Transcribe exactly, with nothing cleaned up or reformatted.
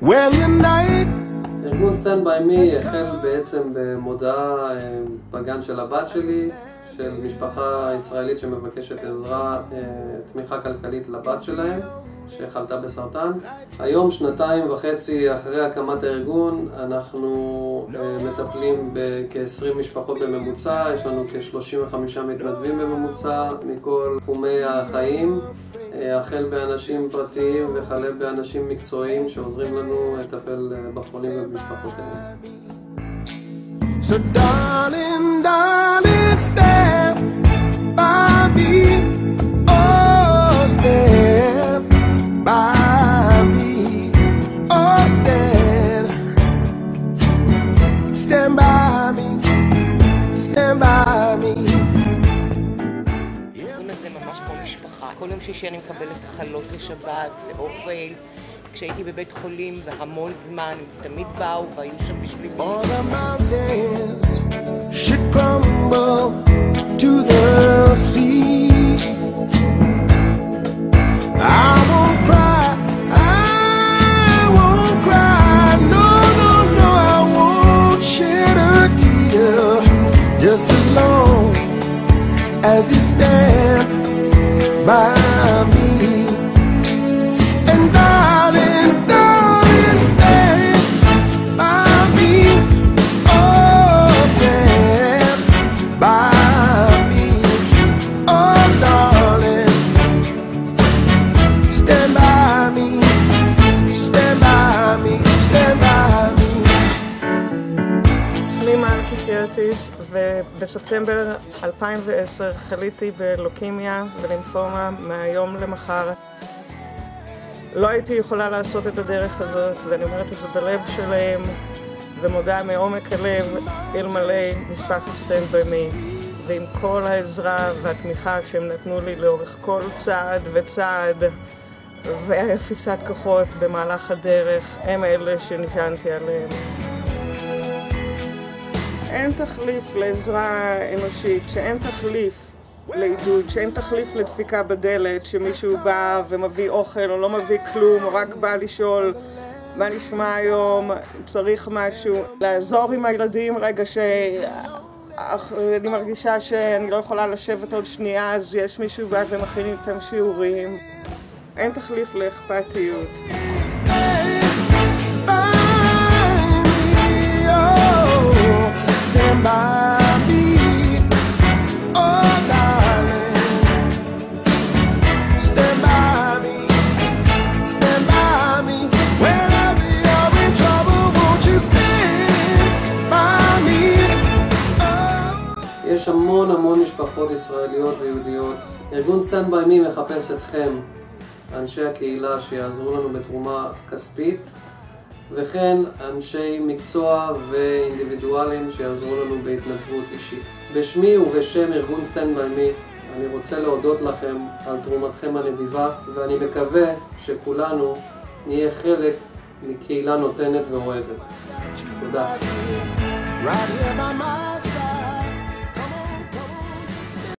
ארגון סטנד ביי מי החל בעצם במודעה בגן של הבת שלי, של משפחה ישראלית שמבקשת עזרה, תמיכה כלכלית לבת שלהם שחלתה בסרטן. היום, שנתיים וחצי אחרי הקמת הארגון, אנחנו מטפלים בכ-עשרים משפחות בממוצע. יש לנו כ-שלושים וחמישה מתנדבים בממוצע מכל תחומי החיים, החל באנשים פרטיים וכלה באנשים מקצועיים שעוזרים לנו לטפל בחולים ובמשפחותיהם. So darling, darling, stand by me, oh stand by me, oh stand, stand by me, stand by me. זה ממש כמו משפחה. כל יום שישי אני מקבלת חלות לשבת, לאוכל. כשהייתי בבית חולים והמון זמן, הם תמיד באו והיו שם בשבילי. All the mountains should crumble to the sea. I won't cry, I won't cry, no, no, no, I won't shed a tear, just as long as you stand by me. And darling, darling, stand by me, oh stand by me, oh darling, stand by me, stand by me, stand by me. שמי מלכי קירטיס, ובספטמבר אלפיים ועשר חליתי בלוקמיה ולימפומה מהיום למחר. לא הייתי יכולה לעשות את הדרך הזאת, ואני אומרת את זה בלב שלהם, ומודה מעומק הלב אלמלא משפחת סטנד ביי מי, ועם כל העזרה והתמיכה שהם נתנו לי לאורך כל צעד וצעד, והפיסת כוחות במהלך הדרך, הם אלה שנשענתי עליהם. אין תחליף לעזרה אנושית, שאין תחליף לעידוד, שאין תחליף לדפיקה בדלת, שמישהו בא ומביא אוכל או לא מביא כלום, או רק בא לשאול מה נשמע היום, צריך משהו, לעזור עם הילדים רגע שאני מרגישה שאני לא יכולה לשבת עוד שנייה, אז יש מישהו בא ומכין איתם שיעורים. אין תחליף לאכפתיות. Stand by me, oh darling, stand by me, stand by me, whenever you're in trouble, won't you stand by me, oh. יש המון המון משפחות ישראליות ויהודיות. ארגון סטנד ביי מי מחפש אתכם, אנשי הקהילה, שיעזרו לנו בתרומה כספית, וכן אנשי מקצוע ואינדיבידואלים שיעזרו לנו בהתנדבות אישית. בשמי ובשם ארגון סטנד ביי מי אני רוצה להודות לכם על תרומתכם הנדיבה, ואני מקווה שכולנו נהיה חלק מקהילה נותנת ואוהבת. תודה.